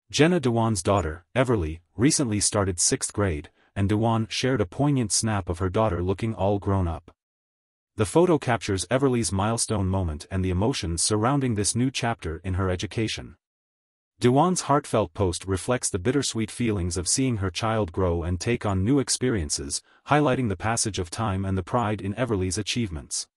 Jenna, Dewan's daughter, Everly, recently started 6th grade, and Dewan shared a poignant snap of her daughter looking all grown up. The photo captures Everly's milestone moment and the emotions surrounding this new chapter in her education. Dewan's heartfelt post reflects the bittersweet feelings of seeing her child grow and take on new experiences, highlighting the passage of time and the pride in Everly's achievements.